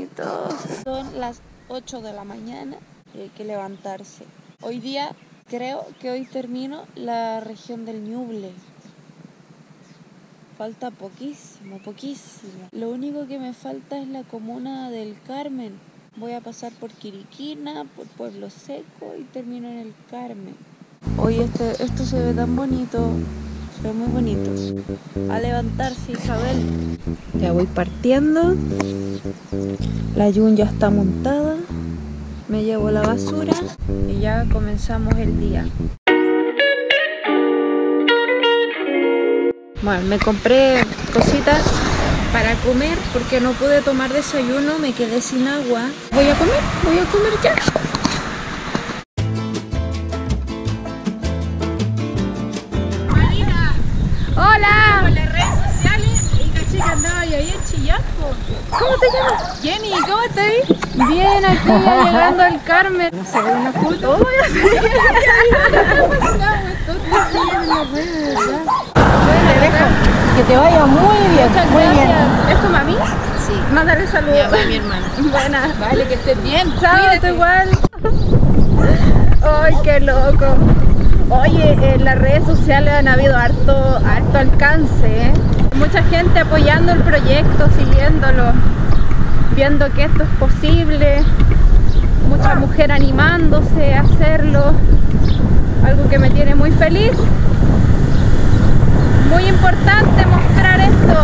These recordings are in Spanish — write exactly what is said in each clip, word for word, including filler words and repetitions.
besitos. Son las ocho de la mañana y hay que levantarse. Hoy día, creo que hoy termino la región del Ñuble. Falta poquísimo, poquísimo. Lo único que me falta es la comuna del Carmen. Voy a pasar por Quiriquina, por Pueblo Seco y termino en el Carmen. Hoy este, esto se ve tan bonito, se ve muy bonito. A levantarse, Isabel. Ya voy partiendo. La Yun ya está montada. Me llevo la basura y ya comenzamos el día. Bueno, me compré cositas para comer porque no pude tomar desayuno, me quedé sin agua. Voy a comer, voy a comer ya. Marina, ¡Hola! por las redes sociales y caché que andaba ahí en Chillán. ¿Cómo te llamas? Jenny, ¿cómo estás? Bien, aquí ya llegando al Carmen. ¿No se ve una foto? ¡Oh, ya se ve! Te dejo. Que te vaya muy bien. Muchas muy gracias. bien. ¿Es tu mami? Sí. Mándale saludos. Mi mamá y mi hermana. Buena. Vale, que estés bien. Chao, Cuídate. tú igual. Ay, qué loco. Oye, en las redes sociales han habido harto, harto alcance, ¿eh? Mucha gente apoyando el proyecto, siguiéndolo, viendo que esto es posible. Mucha mujer animándose a hacerlo. Algo que me tiene muy feliz. Muy importante mostrar esto.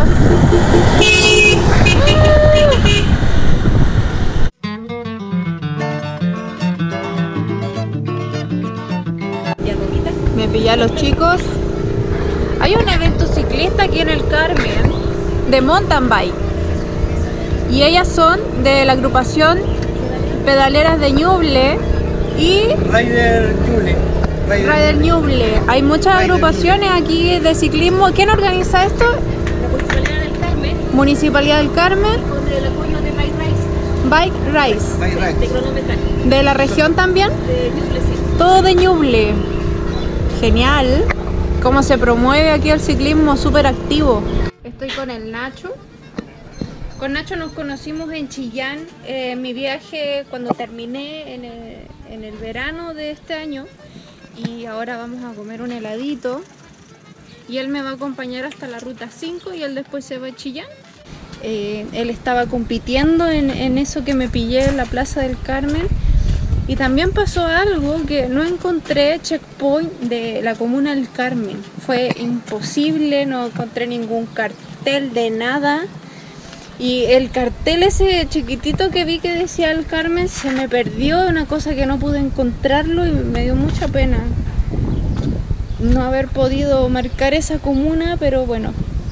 Me pillé a los chicos. Hay un evento ciclista aquí en el Carmen de mountain bike. Y ellas son de la agrupación Pedaleras de Ñuble y Rider Ñuble. Rider Ñuble. Hay muchas agrupaciones aquí de ciclismo. ¿Quién organiza esto? La Municipalidad del Carmen, Municipalidad del Carmen. con el apoyo de Bike Race, Bike Race. Bike de Race. cronometraje, ¿De la región también? de Ñuble, sí. Todo de Ñuble. Genial. Cómo se promueve aquí el ciclismo, súper activo. Estoy con el Nacho. Con Nacho nos conocimos en Chillán, eh, en mi viaje cuando terminé en el, en el verano de este año. Y ahora vamos a comer un heladito. Y él me va a acompañar hasta la ruta cinco y él después se va a Chillán. Eh, él estaba compitiendo en, en eso que me pillé en la Plaza del Carmen. Y también pasó algo que no encontré checkpoint de la comuna del Carmen. Fue imposible, no encontré ningún cartel de nada. Y el cartel ese chiquitito que vi que decía el Carmen se me perdió, una cosa que no pude encontrarlo y me dio mucha pena no haber podido marcar esa comuna, pero bueno,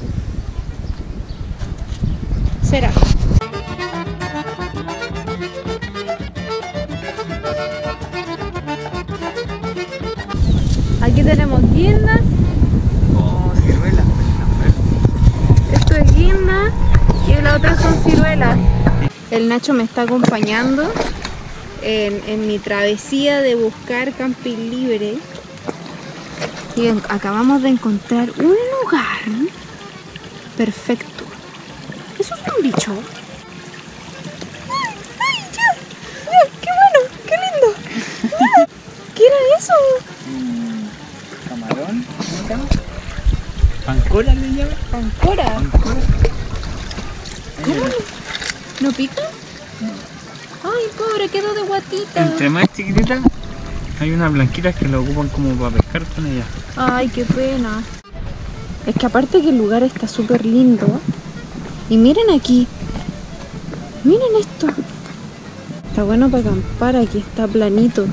será. Aquí tenemos guindas. Oh, ciruela. Esto es guinda y la otra son ciruelas. El Nacho me está acompañando en, en mi travesía de buscar camping libre. Y en- acabamos de encontrar un lugar perfecto. ¿Eso es un bicho? ¡Ay, ay, ya! ¡Mira, qué bueno! ¡Qué lindo! ¡Mira! ¿Qué era eso? Camarón. ¿Cómo se llama? ¿Pancora le llaman? ¿Pancora? Pancora. ¿Cómo? ¿No pica? Ay, pobre, quedó de guatita. Entre más chiquititas, hay unas blanquitas que lo ocupan como para pescar con ellas. Ay, qué pena. Es que aparte que el lugar está súper lindo. Y miren aquí. Miren esto. Está bueno para acampar, aquí está planito.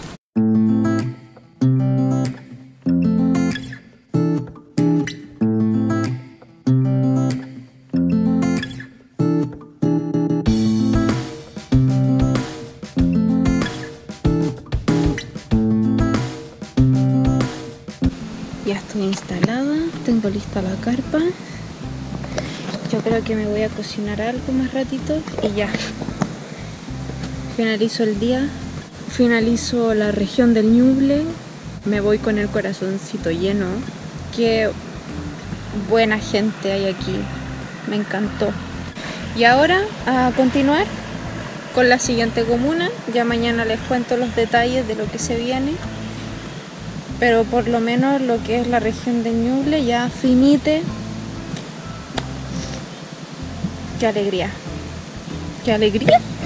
Ya estoy instalada, tengo lista la carpa. Yo creo que me voy a cocinar algo más ratito y ya. Finalizo el día, finalizo la región del Ñuble, me voy con el corazoncito lleno. Qué buena gente hay aquí, me encantó. Y ahora a continuar con la siguiente comuna. Ya mañana les cuento los detalles de lo que se viene. Pero por lo menos lo que es la región de Ñuble ya finite. ¡Qué alegría! ¡Qué alegría!